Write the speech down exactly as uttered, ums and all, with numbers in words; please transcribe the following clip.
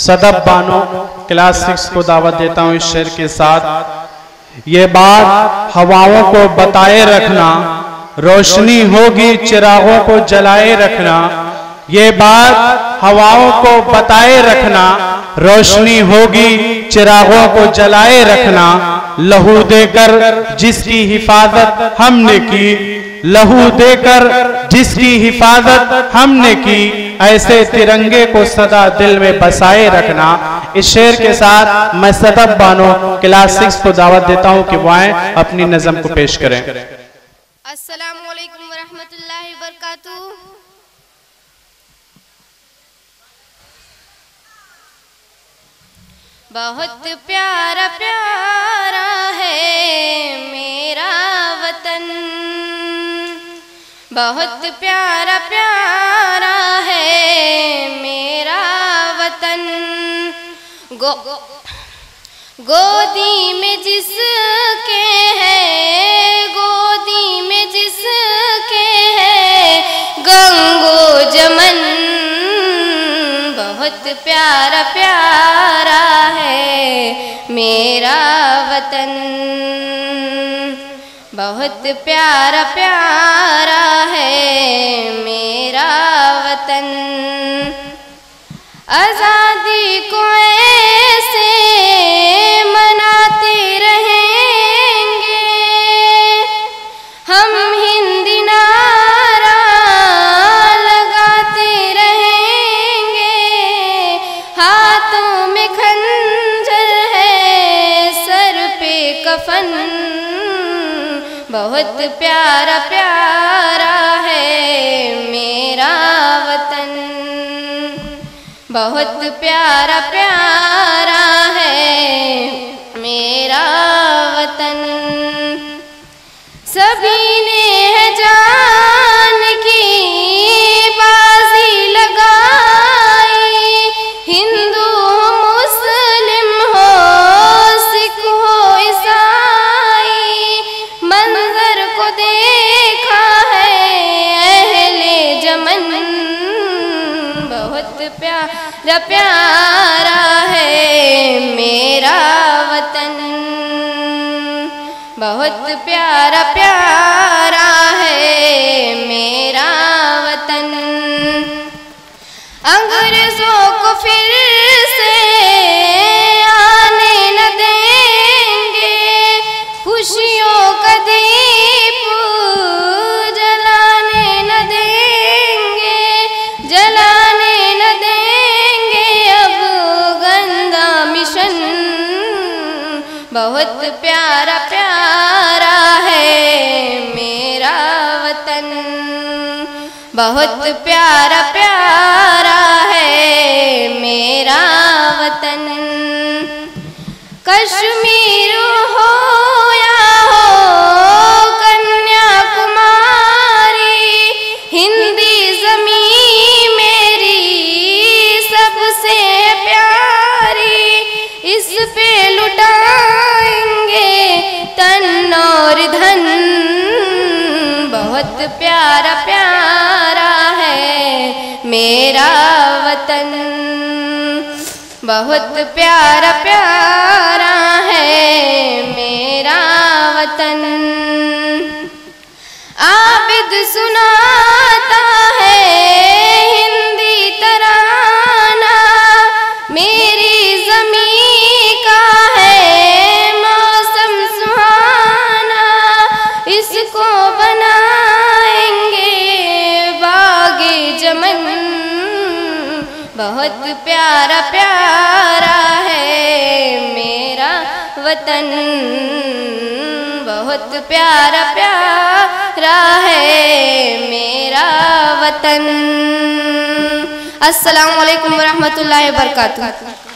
सदब Bano class six को दावत देता हूँ इस शेर के साथ। ये बात हवाओं को बताए रखना, रोशनी होगी चिरागों को जलाए रखना। ये बात हवाओं को बताए रखना, रोशनी होगी चिरागों को जलाए रखना। लहू देकर जिसकी हिफाजत हमने की, लहू देकर जिसकी हिफाजत हमने की, ऐसे तिरंगे को सदा दिल में बसाए रखना। इस शेर के साथ मैं सदब बानो क्लास सिक्स को दावत देता हूं कि वो आए अपनी नज़म को पेश करें। अस्सलामु अलैकुम वरहमतुल्लाहि वबरकातुहू। बहुत प्यारा प्यारा है मेरा वतन, बहुत प्यारा प्यारा है मेरा वतन। गो गोदी में जिसके है, गोदी में जिसके है गंगो जमन। बहुत प्यारा प्यारा है मेरा वतन, बहुत प्यारा प्यारा है मेरा वतन। आज़ादी को ऐसे मनाते रहेंगे हम, हिंदी नारा लगाते रहेंगे। हाथों में खंजर है, सर पे कफन। बहुत प्यारा प्यारा है मेरा वतन, बहुत प्यारा प्यारा है मेरा वतन। सभी ने है जान की बाजी लगाई, हिंदू हो मुस्लिम हो सिख हो ईसाई। मंजर को देखा है अहले जमन। बहुत प्यारा प्यारा है मेरा वतन, बहुत प्यारा प्यारा है मेरा वतन। अंग्रेजों को फिर से आने न देंगे, खुशियों का दीप जलाने न देंगे, जलाने न देंगे अब गंदा मिशन। बहुत प्यारा प्यारा है मेरा वतन, बहुत प्यारा प्यारा है मेरा वतन। कश्मीर हो या हो कन्याकुमारी, हिंदी ज़मीं मेरी सबसे प्यारी। इस पे लुटाएंगे तन और धन। बहुत प्यारा प्यारा है मेरा वतन, बहुत प्यारा प्यारा है मेरा वतन। आबिद सुनाता है हिंदी तराना, मेरी ज़मीं का है मौसम सुहाना। इसको बनाएंगे बागे जमन। बहुत प्यारा प्यारा है मेरा वतन, बहुत प्यारा प्यारा है मेरा वतन। अस्सलामु अलैकुम वरहमतुल्लाहि वबरकातुहू।